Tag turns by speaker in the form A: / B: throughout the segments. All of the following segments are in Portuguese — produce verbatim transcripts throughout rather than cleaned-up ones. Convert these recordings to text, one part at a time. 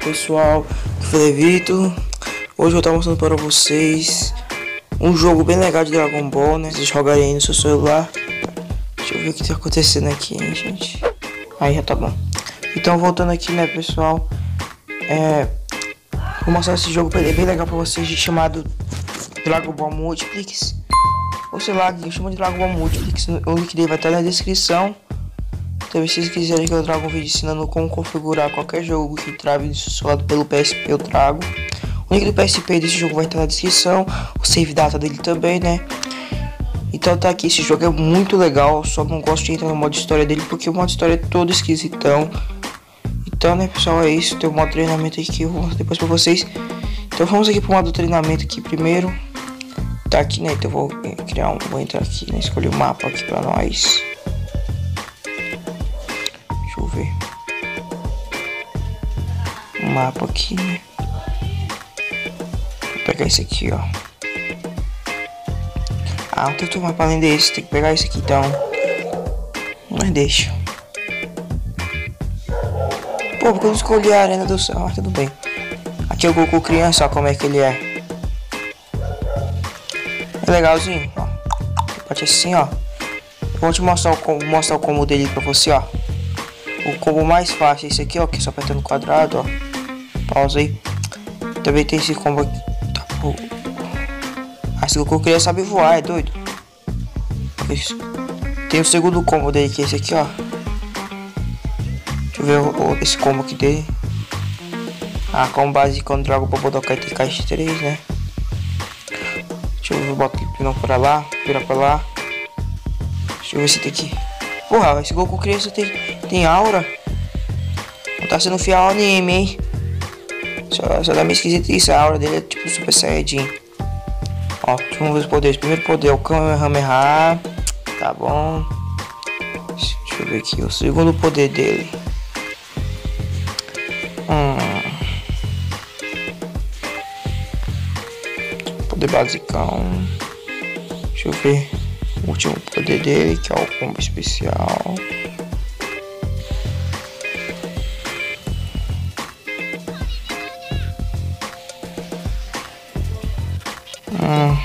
A: pessoal, Felevito. Hoje eu tô mostrando para vocês um jogo bem legal de Dragon Ball, né? Vocês jogarem aí no seu celular. Deixa eu ver o que tá acontecendo aqui, hein, gente. Aí já tá bom. Então voltando aqui, né, pessoal, é, vou mostrar esse jogo bem legal pra vocês, chamado Dragon Ball Multiplix, ou sei lá, eu chamo de Dragon Ball Multiplix. O link dele vai estar na descrição. Também, se vocês quiserem que eu traga um vídeo ensinando como configurar qualquer jogo que trave no seu celular pelo P S P, eu trago. O link do P S P desse jogo vai estar na descrição, o save data dele também, né? Então tá aqui, esse jogo é muito legal, só não gosto de entrar no modo história dele porque o modo história é todo esquisitão. Então, né, pessoal, é isso. Tem o modo treinamento aqui que eu vou mostrar depois pra vocês. Então vamos aqui pro modo treinamento aqui primeiro. Tá aqui, né, então eu vou criar um, vou entrar aqui, né, escolher o mapa aqui pra nós. Deixa eu ver o mapa aqui, né. Vou pegar esse aqui, ó. Ah, não tem outro mapa além desse, tem que pegar esse aqui então. Mas deixa. Pô, porque eu não escolhi a arena do céu, mas tudo bem. Aqui é o Goku criança, ó, como é que ele é. É legalzinho, ó. Pode assim, ó. Vou te mostrar o combo, mostrar o combo dele pra você, ó. O combo mais fácil é esse aqui, ó, que é só apertando quadrado, ó. Pausa aí. Também tem esse combo aqui. Tá, pô. Ah, esse Goku criança sabe voar, é doido. Isso. Tem o segundo combo dele, que é esse aqui, ó. Deixa eu ver o, o, esse combo aqui dele. Ah, com base quando Dragon Ball Budokai T K três, né? Deixa eu ver, eu boto ele pra lá, vira pra lá. Deixa eu ver se tem aqui. Porra, esse Goku criança tem, tem aura. Não tá sendo fiel ao anime, hein? Só, só dá meio esquisito isso, a aura dele é tipo Super Saiyajin. Ó, vamos ver os poderes. Primeiro poder é o Kamehameha. Tá bom. Deixa eu ver aqui o segundo poder dele. Hum. Poder basicão. Deixa eu ver o último poder dele, que é o combo especial. Hum.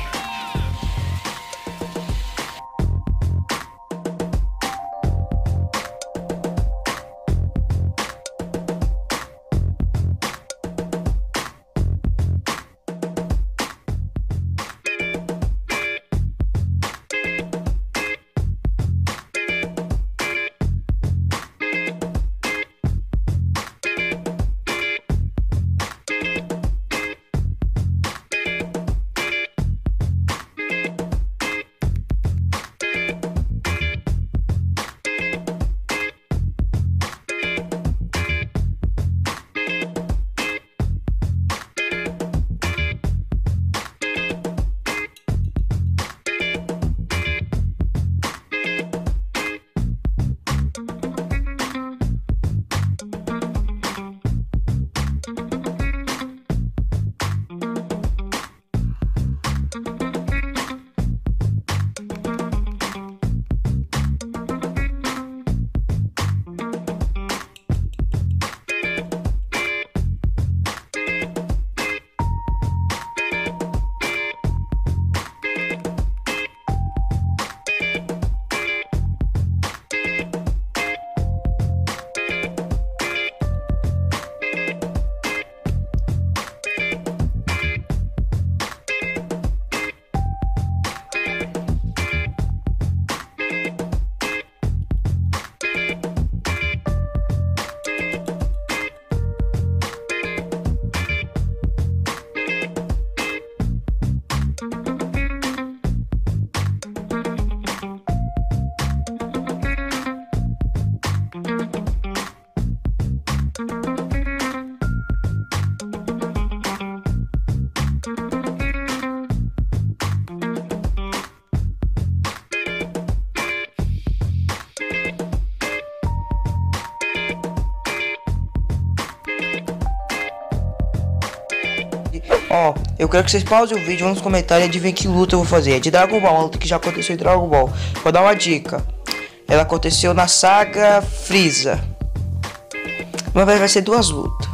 A: Ó, eu quero que vocês pausem o vídeo, vão nos comentários e adivinhem que luta eu vou fazer. É de Dragon Ball, uma luta que já aconteceu em Dragon Ball. Vou dar uma dica. Ela aconteceu na saga Freeza. Mas vai ser duas lutas.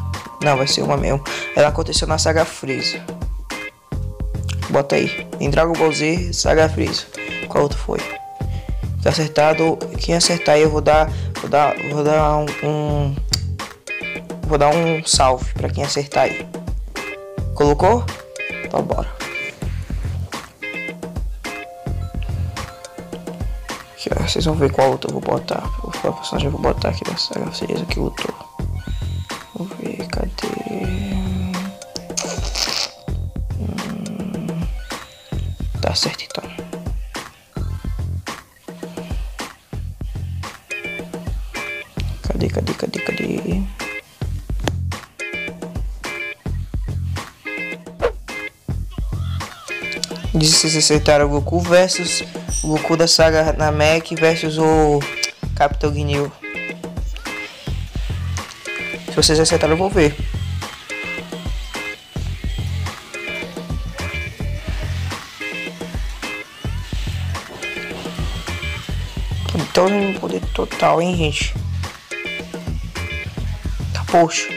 A: Não, vai ser uma mesmo. Ela aconteceu na saga Freeza. Bota aí. Em Dragon Ball Z, saga Freeza. Qual outro foi? Tá acertado. Quem acertar aí eu vou dar. Vou dar. Vou dar um. um vou dar um salve pra quem acertar aí. Colocou? Então bora. Aqui, ó, vocês vão ver qual outro eu vou botar. Qual personagem eu vou botar aqui da saga Freeza que lutou. Vamos ver, cadê? Hum, tá certo então. Cadê, cadê, cadê, cadê? Diz que vocês acertaram o Goku versus o Goku da saga Namek versus o Capitão Ginyu. Se vocês acertaram eu vou ver. Então poder total, hein, gente? Tá, poxa.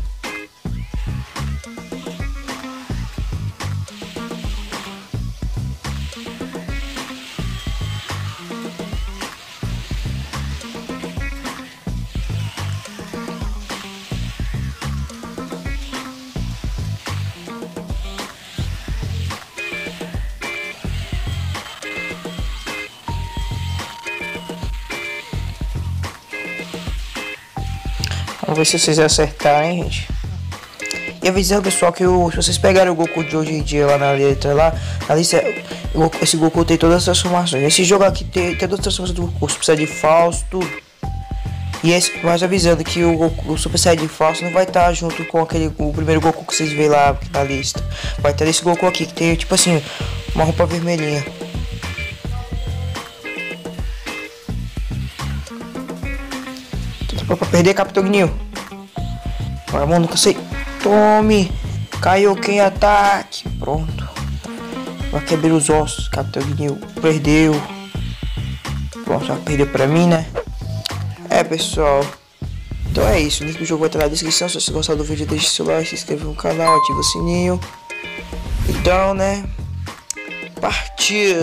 A: Vamos ver se vocês acertarem, gente. E avisando, pessoal, que o, se vocês pegarem o Goku de hoje em dia lá na letra, lá, na lista, esse Goku tem todas as transformações. Esse jogo aqui tem, tem todas as transformações do Goku, Super Saiyajin falso, tudo. E esse, mas avisando que o, Goku, o Super Saiyajin falso não vai estar junto com aquele, o primeiro Goku que vocês veem lá na lista. Vai estar esse Goku aqui, que tem, tipo assim, uma roupa vermelhinha. Pra perder, Capitão Ginyu. Agora, mano, nunca sei. Tome. Caiu quem ataque. Pronto. Vai quebrar os ossos. Capitão Ginyu perdeu. Pronto, já perdeu pra mim, né? É, pessoal. Então é isso. O link do jogo vai estar na descrição. Se você gostar do vídeo, deixe seu like, se inscreva no canal, ativa o sininho. Então, né? Partiu.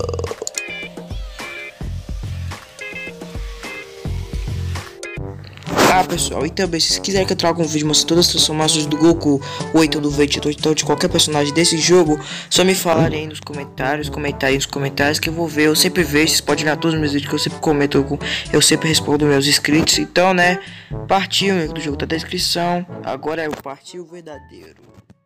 A: Ah, pessoal, e também se vocês quiserem que eu traga um vídeo mostrando todas as transformações do Goku ou então do Vegeta ou então de qualquer personagem desse jogo, só me falarem aí nos comentários, comentar aí nos comentários que eu vou ver, eu sempre vejo, vocês podem olhar todos os meus vídeos que eu sempre comento, eu sempre respondo meus inscritos. Então, né, partiu, o link do jogo tá na descrição, agora é o partiu verdadeiro.